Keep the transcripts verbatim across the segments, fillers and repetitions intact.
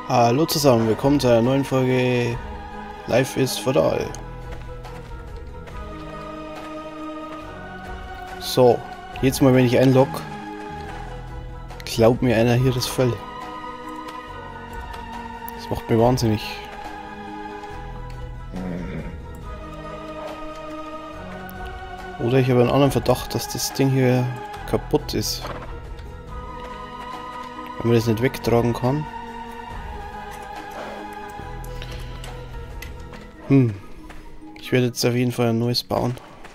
Hallo zusammen, willkommen zu einer neuen Folge Life is for All. So, jetzt mal wenn ich einlogg, glaubt mir einer hier das Fell. Das macht mir wahnsinnig. Oder ich habe einen anderen Verdacht, dass das Ding hier kaputt ist. Wenn man das nicht wegtragen kann. Hm. Ich werde jetzt auf jeden Fall ein neues bauen.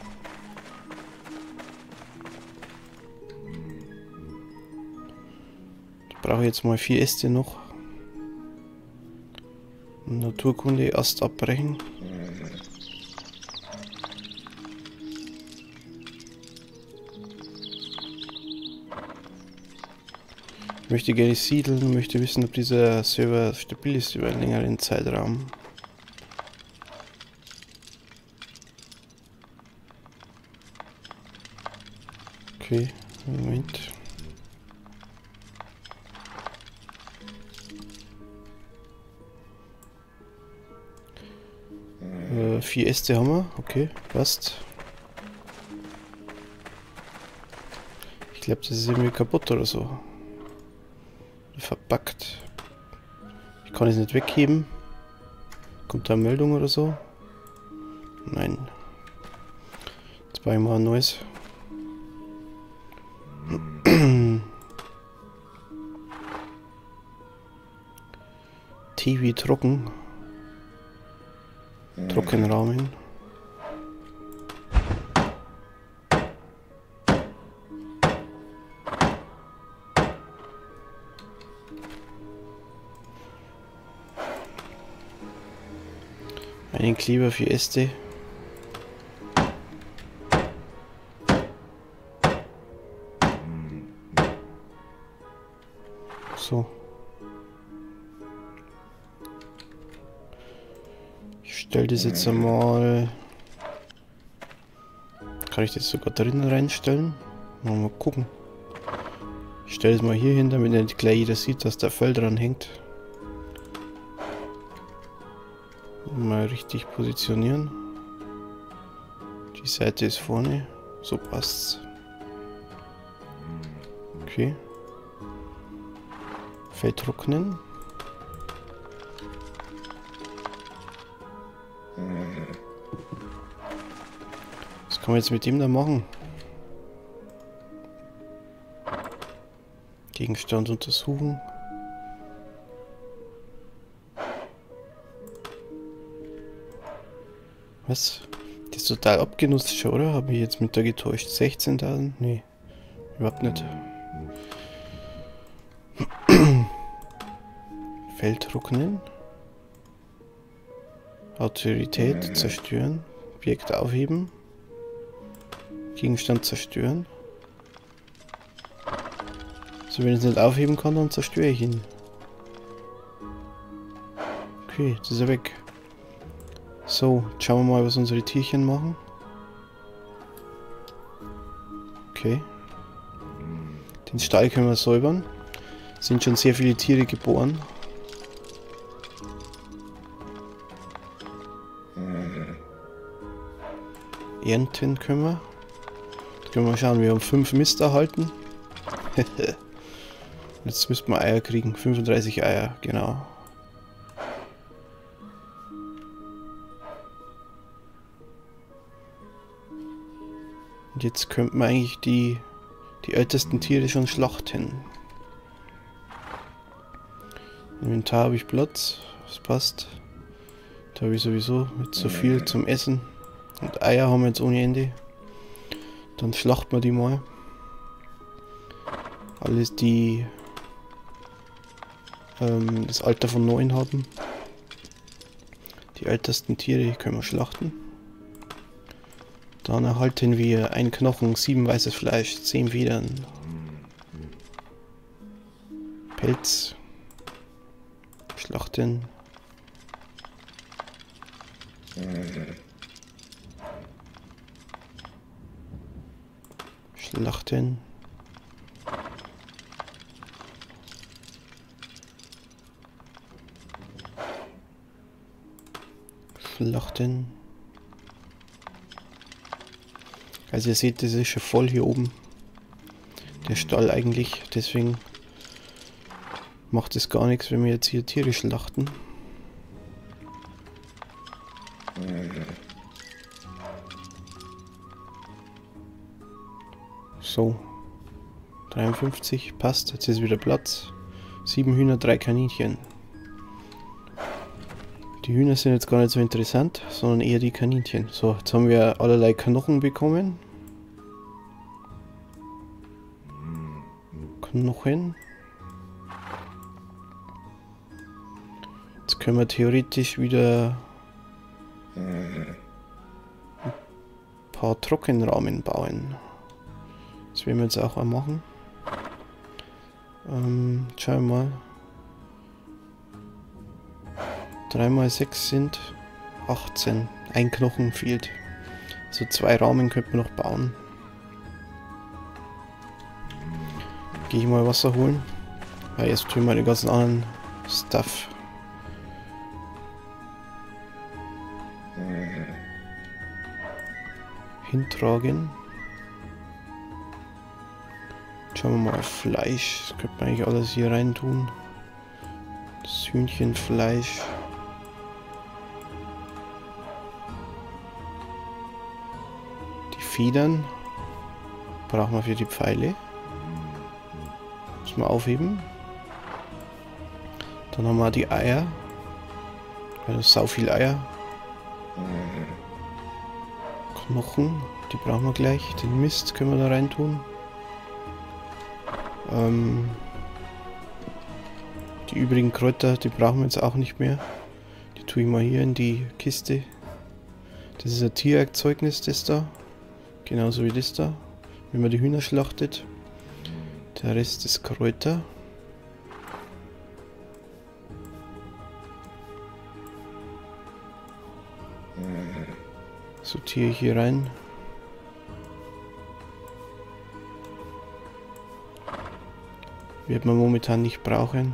Ich brauche jetzt mal vier Äste noch. Naturkunde Ast abbrechen. Ich möchte gerne siedeln, möchte wissen, ob dieser Server stabil ist über einen längeren Zeitraum. Okay, Moment. Äh, vier Äste haben wir, okay, passt. Ich glaube, das ist irgendwie kaputt oder so. Verpackt. Ich kann es nicht wegheben. Kommt da eine Meldung oder so? Nein. Jetzt baue ich mal ein neues. T V trocken. Trockenrahmen. Einen Kleber für Äste. So. Ich stelle das jetzt einmal. Kann ich das sogar drinnen reinstellen? Mal gucken. Ich stelle es mal hier hin, damit nicht gleich jeder sieht, dass der Fell dran hängt. Mal richtig positionieren. Die Seite ist vorne. So passt's. Okay. Fell trocknen. Was kann man jetzt mit dem da machen? Gegenstand untersuchen. Was? Das ist total abgenutzt schon, oder? Habe ich jetzt mit der getäuscht? sechzehntausend? Nee, überhaupt nicht. Feld trocknen. Autorität zerstören. Objekt aufheben. Gegenstand zerstören. So, wenn ich es nicht aufheben kann, dann zerstöre ich ihn. Okay, jetzt ist er weg. So, schauen wir mal, was unsere Tierchen machen. Okay. Den Stall können wir säubern. Sind schon sehr viele Tiere geboren. Ernten können wir. Jetzt können wir mal schauen, wir haben fünf Mist erhalten. Jetzt müssten wir Eier kriegen. fünfunddreißig Eier, genau. Und jetzt könnten wir eigentlich die, die ältesten Tiere schon schlachten. Inventar habe ich Platz, das passt. Da habe ich sowieso mit so viel zum Essen. Und Eier haben wir jetzt ohne Ende. Dann schlachten wir die mal. Alles die ähm, das Alter von neun haben. Die ältesten Tiere können wir schlachten. Dann erhalten wir ein Knochen, sieben weißes Fleisch, zehn Federn. Pelz. Schlachten. Schlachten. Schlachten. Also ihr seht, das ist schon voll hier oben. Der Stall eigentlich, deswegen macht es gar nichts, wenn wir jetzt hier Tiere schlachten. So. dreiundfünfzig, passt, jetzt ist wieder Platz. Sieben Hühner, drei Kaninchen. Die Hühner sind jetzt gar nicht so interessant, sondern eher die Kaninchen. So, jetzt haben wir allerlei Knochen bekommen. Knochen. Jetzt können wir theoretisch wieder ein paar Trockenrahmen bauen. Das werden wir jetzt auch mal machen. Ähm, schauen wir mal. drei mal sechs sind achtzehn. Ein Knochen fehlt. So zwei Rahmen könnten wir noch bauen. Gehe ich mal Wasser holen. Ja, jetzt tun wir den ganzen anderen Stuff. Hintragen. Schauen wir mal auf Fleisch. Das könnte man eigentlich alles hier rein tun. Das Hühnchenfleisch. Die Federn brauchen wir für die Pfeile. Müssen wir aufheben. Dann haben wir die Eier. Also sau viel Eier. Knochen, die brauchen wir gleich. Den Mist können wir da rein tun. Ähm, die übrigen Kräuter, die brauchen wir jetzt auch nicht mehr. Die tue ich mal hier in die Kiste. Das ist ein Tiererzeugnis, das da. Genauso wie das da. Wenn man die Hühner schlachtet. Der Rest ist Kräuter. Sortiere ich hier rein. Wird man momentan nicht brauchen.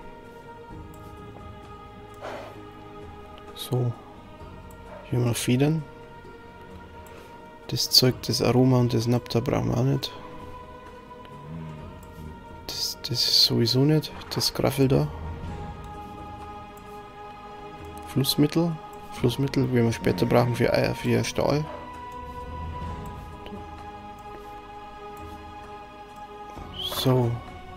So. Hier haben wir noch Federn. Das Zeug, das Aroma und das Napta brauchen wir auch nicht. Das, das ist sowieso nicht. Das Graffel da. Flussmittel. Flussmittel, werden wir später brauchen für Eier, für Stahl. So.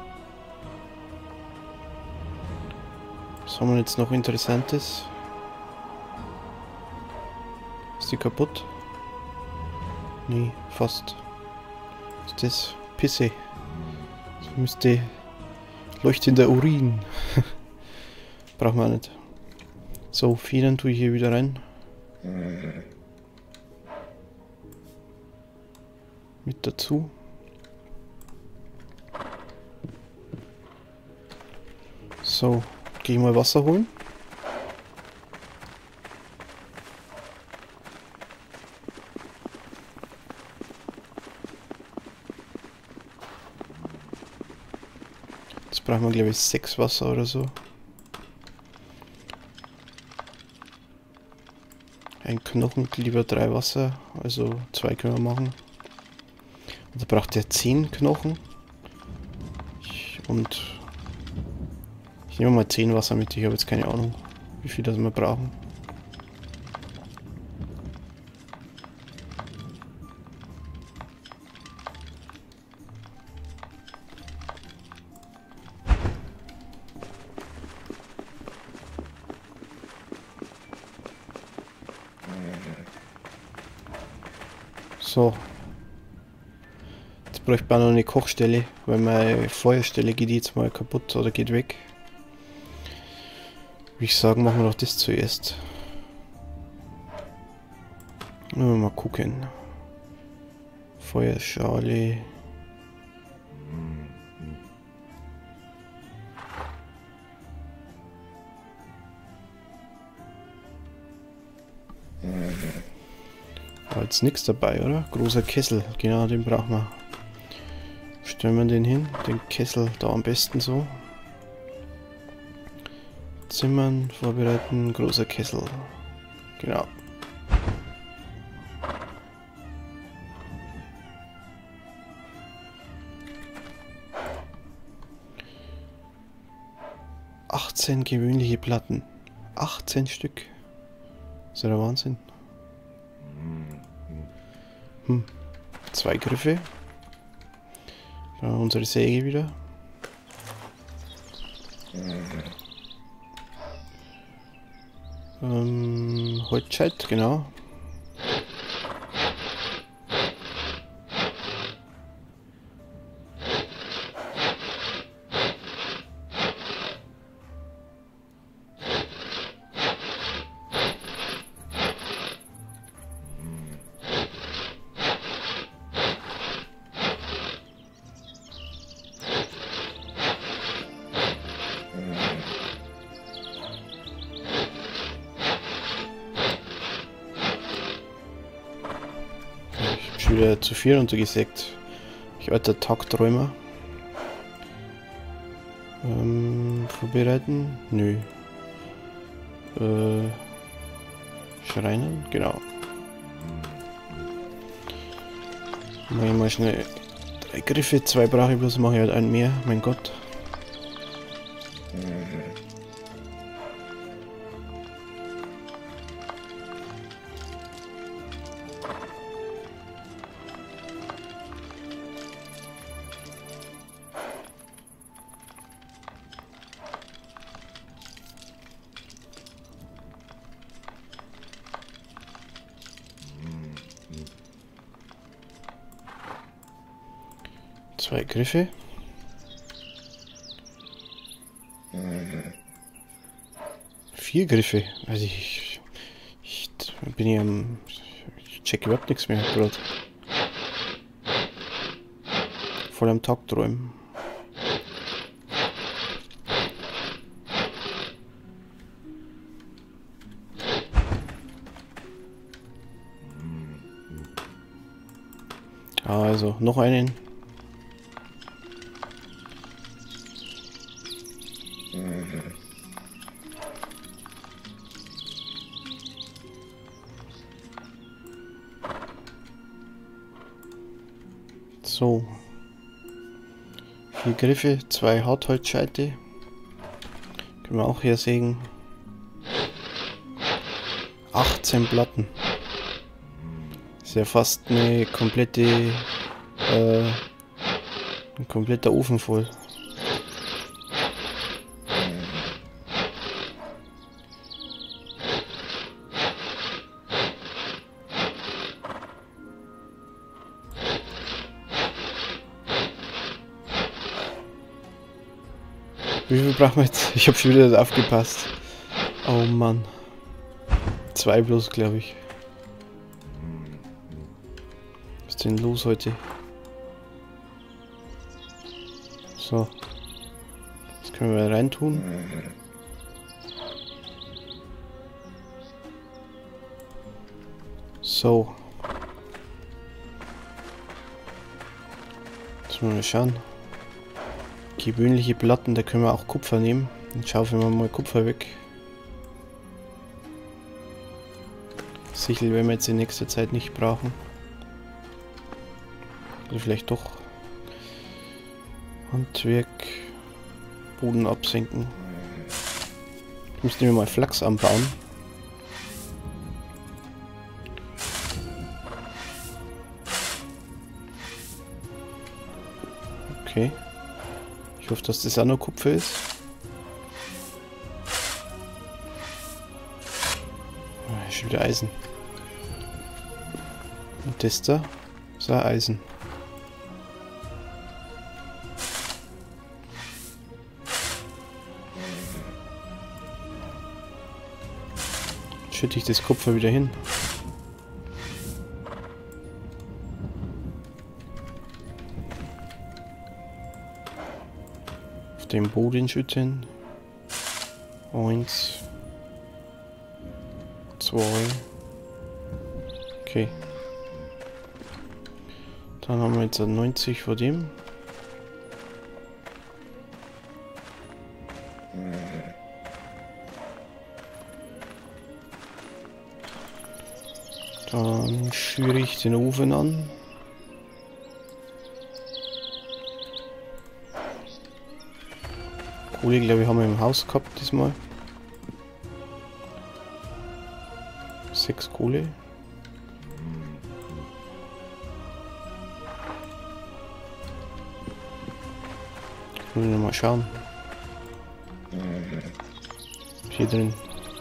Was haben wir jetzt noch Interessantes? Ist die kaputt? Nee, fast. Was ist das? Pisse. Das müsste leuchtender Urin. Brauchen wir auch nicht. So, Federn tue ich hier wieder rein. Mit dazu. So, gehe ich mal Wasser holen. Jetzt brauchen wir, glaube ich, sechs Wasser oder so. Ein Knochen, lieber drei Wasser, also zwei können wir machen. Und da braucht er zehn Knochen. Ich, und ich nehme mal zehn Wasser mit, ich habe jetzt keine Ahnung, wie viel das wir brauchen. So. Jetzt bräuchte man noch eine Kochstelle, weil meine Feuerstelle geht jetzt mal kaputt oder geht weg. Würde ich sagen, machen wir doch das zuerst. Mal gucken. Feuerschale. War jetzt nichts dabei, oder? Großer Kessel, genau, den brauchen wir. Stellen wir den hin, den Kessel da am besten so. Zimmern, vorbereiten, großer Kessel. Genau. achtzehn gewöhnliche Platten. achtzehn Stück. Das ist ja der Wahnsinn. Hm. Zwei Griffe. Da haben wir unsere Säge wieder. Ähm, Holzscheit, genau. Wieder zu viel runtergesägt. Ich alter Tagträumer. Ähm, vorbereiten? Nö. Äh, Schreinern? Genau. Mach ich mal schnell drei Griffe, zwei brauche ich bloß, mache ich halt einen mehr, mein Gott. Zwei Griffe. Vier Griffe. Also ich, ich, ich bin hier am... Ich check überhaupt nichts mehr gerade. Voll am Tagträumen. Also, noch einen. So. Vier Griffe, zwei Hartholzscheite. Können wir auch hier sägen. achtzehn Platten. Ist ja fast eine komplette, äh, ein kompletter Ofen voll. Wie viel brauchen wir jetzt? Ich habe schon wieder aufgepasst. Oh Mann. Zwei bloß, glaube ich. Was ist denn los heute? So. Das können wir rein tun. So. Jetzt müssen wir schauen. Gewöhnliche Platten, da können wir auch Kupfer nehmen. Dann schaufeln wir mal Kupfer weg. Sichel werden wir jetzt in nächster Zeit nicht brauchen. Oder vielleicht doch. Handwerk. Boden absenken. Ich müsste mir mal Flachs anbauen. Okay. Ich hoffe, dass das auch noch Kupfer ist. Ah, ist schon wieder Eisen. Und das da ist auch Eisen. Jetzt schütte ich das Kupfer wieder hin. Den Boden schütten. Eins. Zwei. Okay. Dann haben wir jetzt neunzig vor dem. Dann schüre ich den Ofen an. Kohle, glaube ich, haben wir im Haus gehabt diesmal. Sechs Kohle. Wollen wir mal schauen. Hier drin.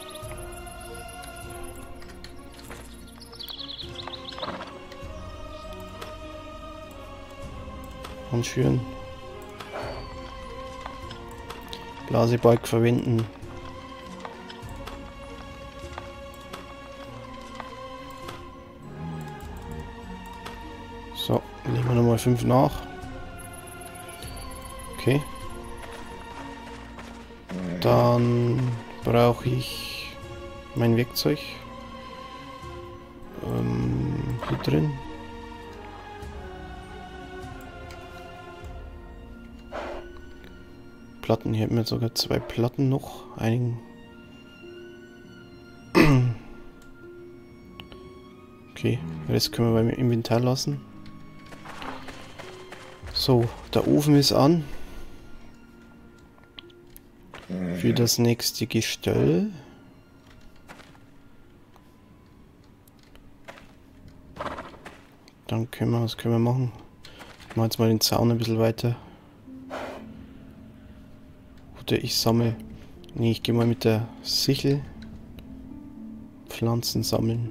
Anschüren. Blasebalg verwenden. So, legen wir nochmal fünf nach. Okay. Dann brauche ich mein Werkzeug. Ähm, hier drin. Platten, hier haben wir sogar zwei Platten noch. Einigen. Okay, das können wir beim Inventar lassen. So, der Ofen ist an. Für das nächste Gestell. Dann können wir, was können wir machen? Ich mache jetzt mal den Zaun ein bisschen weiter. Oder ich sammle. Nee, ich gehe mal mit der Sichel Pflanzen sammeln.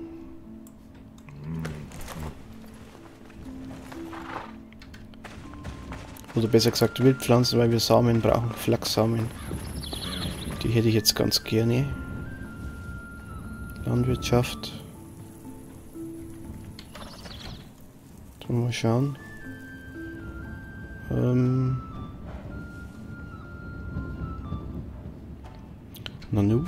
Oder besser gesagt Wildpflanzen, weil wir Samen brauchen. Flachssamen. Die hätte ich jetzt ganz gerne. Landwirtschaft. Dann mal schauen. Ähm. Nanu.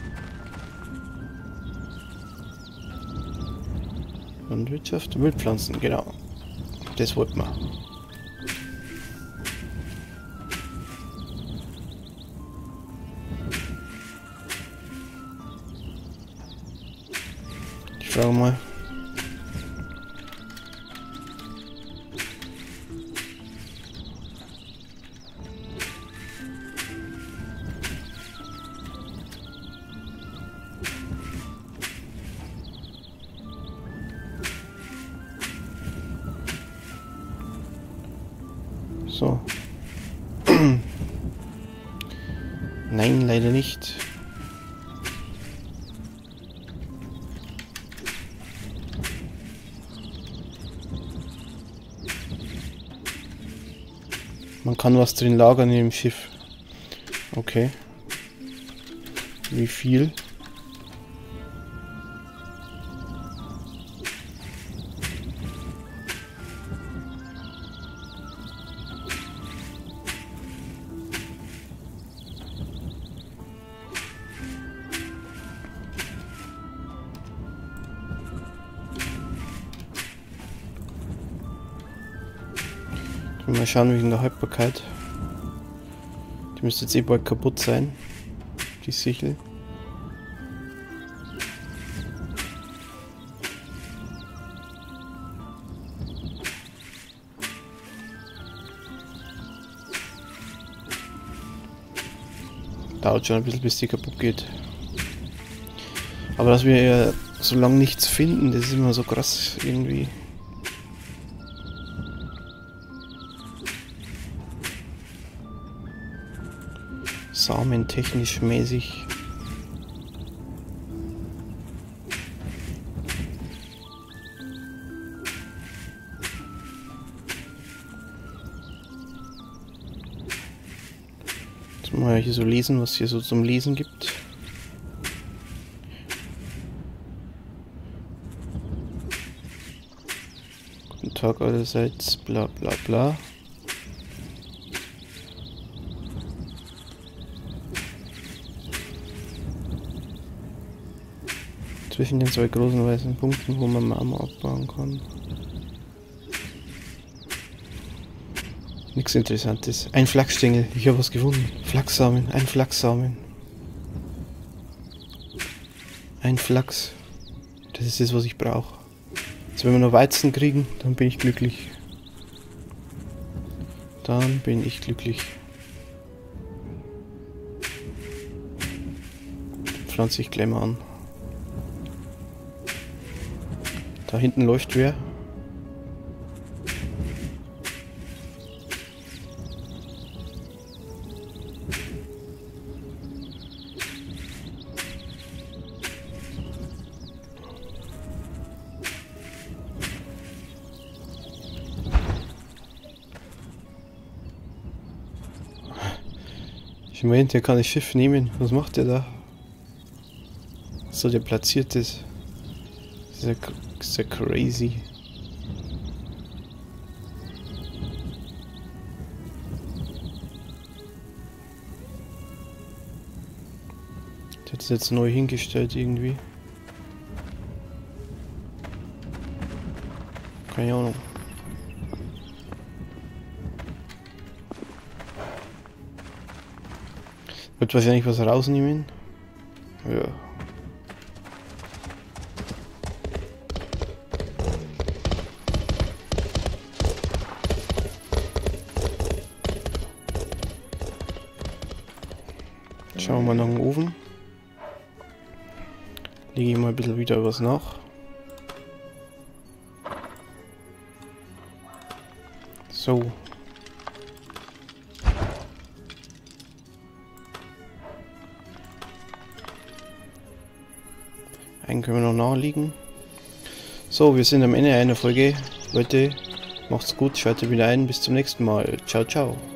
Landwirtschaft, Wildpflanzen, genau. Das wollten wir. Ich frage mal. So. Nein, leider nicht. Man kann was drin lagern in dem Schiff. Okay. Wie viel? Mal schauen wegen der Haltbarkeit. Die müsste jetzt eh bald kaputt sein. Die Sichel. Dauert schon ein bisschen, bis die kaputt geht. Aber dass wir ja so lange nichts finden, das ist immer so krass irgendwie. Samen technisch mäßig. Jetzt mal hier so lesen, was hier so zum Lesen gibt. Guten Tag allerseits, bla bla bla. Zwischen den zwei großen weißen Punkten, wo man Marmor abbauen kann. Nichts Interessantes. Ein Flachsstängel. Ich habe was gefunden. Flachssamen. Ein Flachssamen. Ein Flachs. Das ist das, was ich brauche. Jetzt, wenn wir noch Weizen kriegen, dann bin ich glücklich. Dann bin ich glücklich. Pflanze ich gleich mal an. Da hinten läuft wer. Ich meine, der kann das Schiff nehmen. Was macht der da? So, der platziert ist. Das ist ja, das ist ja crazy. Der hat es jetzt neu hingestellt irgendwie. Keine Ahnung. Wird wahrscheinlich was rausnehmen. Ja. Schauen wir mal nach dem Ofen. Lege ich mal ein bisschen wieder was nach. So. Einen können wir noch nachlegen. So, wir sind am Ende einer Folge. Leute, macht's gut, schaltet wieder ein. Bis zum nächsten Mal. Ciao, ciao.